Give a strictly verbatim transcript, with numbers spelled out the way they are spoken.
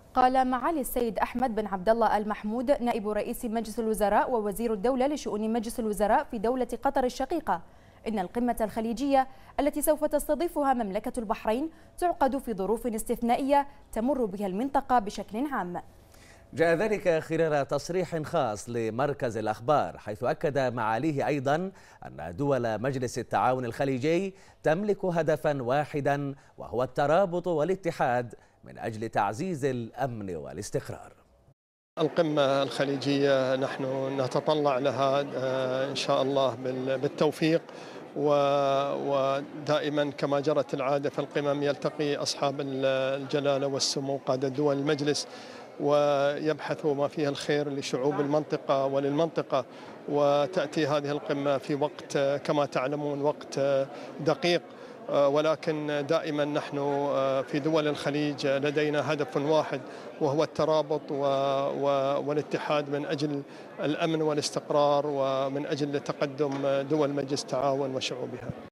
قال معالي السيد أحمد بن عبد الله آل محمود نائب رئيس مجلس الوزراء ووزير الدولة لشؤون مجلس الوزراء في دولة قطر الشقيقة إن القمة الخليجية التي سوف تستضيفها مملكة البحرين تعقد في ظروف استثنائية تمر بها المنطقة بشكل عام. جاء ذلك خلال تصريح خاص لمركز الأخبار، حيث أكد معاليه أيضا أن دول مجلس التعاون الخليجي تملك هدفا واحدا، وهو الترابط والاتحاد من أجل تعزيز الأمن والاستقرار. القمة الخليجية نحن نتطلع لها إن شاء الله بالتوفيق، ودائما كما جرت العادة في القمم يلتقي أصحاب الجلالة والسمو قادة دول المجلس ويبحثوا ما فيها الخير لشعوب المنطقة وللمنطقة، وتأتي هذه القمة في وقت كما تعلمون وقت دقيق، ولكن دائما نحن في دول الخليج لدينا هدف واحد وهو الترابط والاتحاد من أجل الأمن والاستقرار ومن أجل تقدم دول مجلس التعاون وشعوبها.